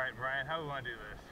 right, Brian, how do we want to do this?